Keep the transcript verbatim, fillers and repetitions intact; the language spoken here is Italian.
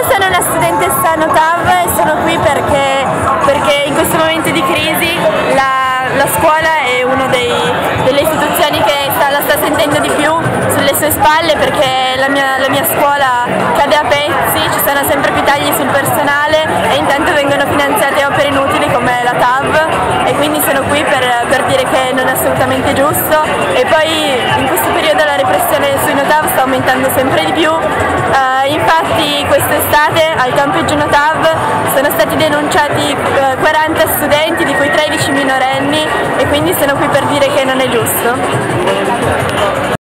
sono una studentessa Notav e sono qui perché, perché in questo momento di crisi la, la scuola è una delle istituzioni che sta, la sta sentendo di più sulle sue spalle, perché la mia, la mia scuola cade a pezzi, ci sono sempre più tagli sul personale e intanto vengono finanziate opere inutili come la T A V, e quindi sono qui per, per dire che non è assolutamente giusto. E poi in questo periodo la repressione sui Notav sta aumentando sempre di più. Uh, infatti quest'estate al campeggio Notav sono stati denunciati uh, quaranta studenti, di cui tredici minorenni, e quindi sono qui per dire che non è giusto.